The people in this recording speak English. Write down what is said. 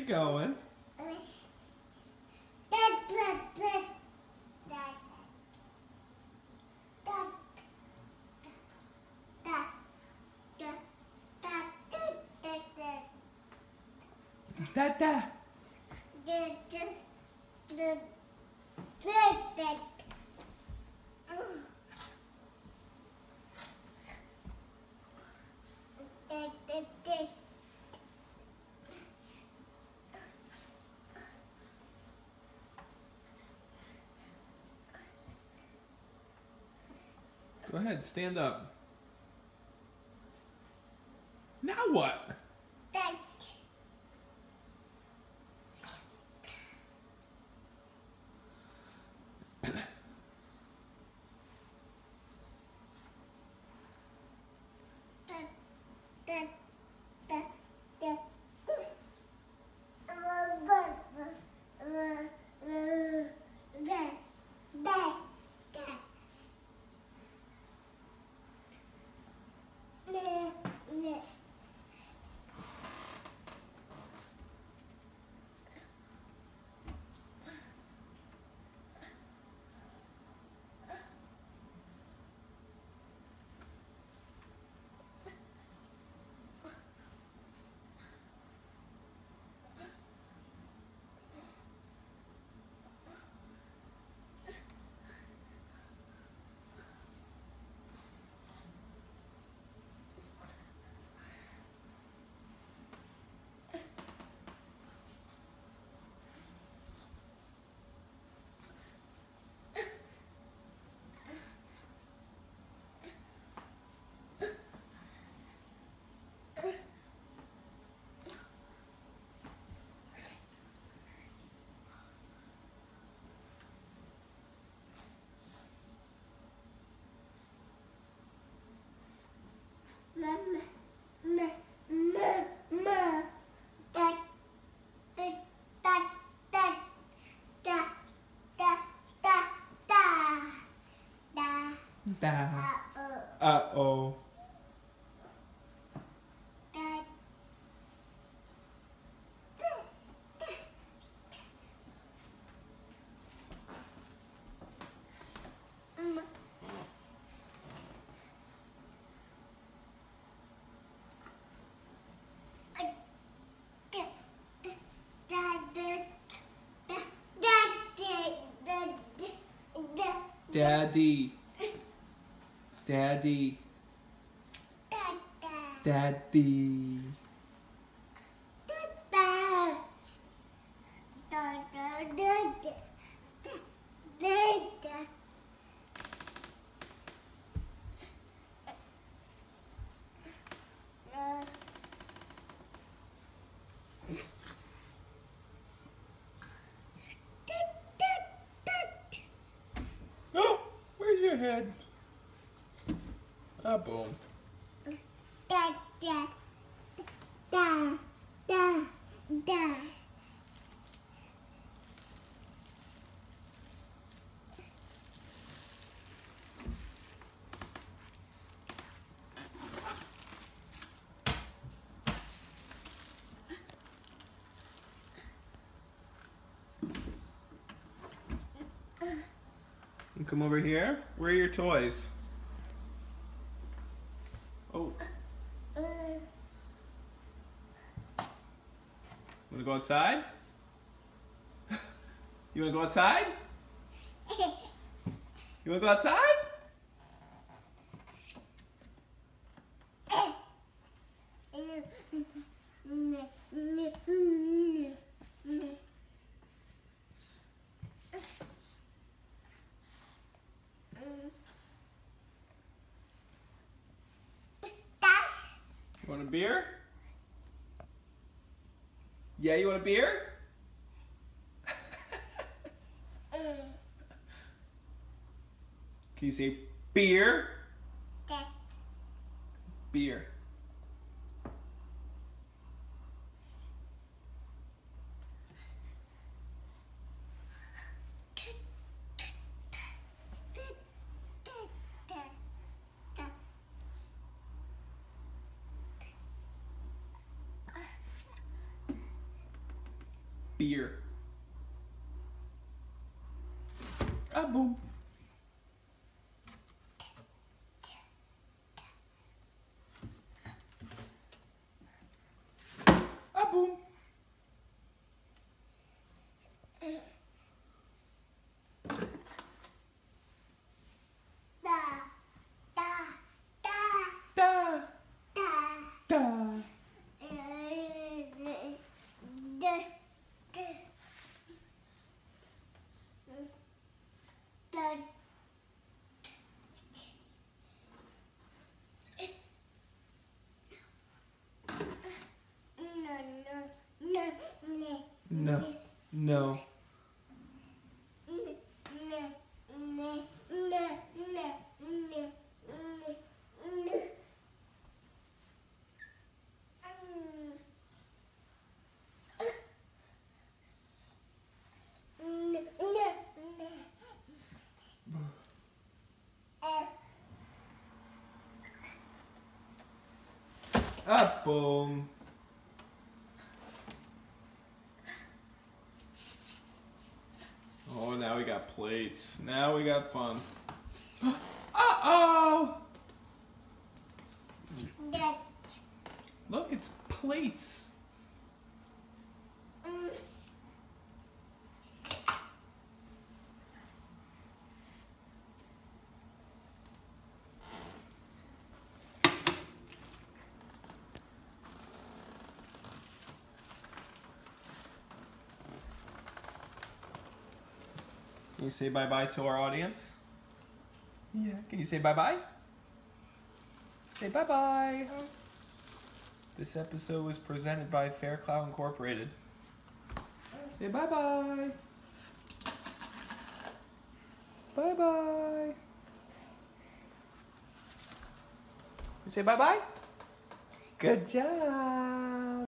going. Da-da. Go ahead, stand up. Now what? Da. Uh-oh. Daddy. Daddy. Daddy. Oh, where's your head? Ah, boom. You come over here. Where are your toys? Oh. Wanna go outside? You wanna go outside? You wanna go outside? You want a beer? Yeah, you want a beer? Can you say beer? Beer. beer. Ah, boom. Ah, boom. Da. Da. No. No. Ah, boom. Oh, now we got plates. Now we got fun. Uh-oh! Look, it's plates. Can you say bye-bye to our audience? Yeah. Can you say bye-bye? Say bye-bye. This episode was presented by Fair Cloud Incorporated. Say bye-bye. Bye-bye. You say bye-bye? Good job.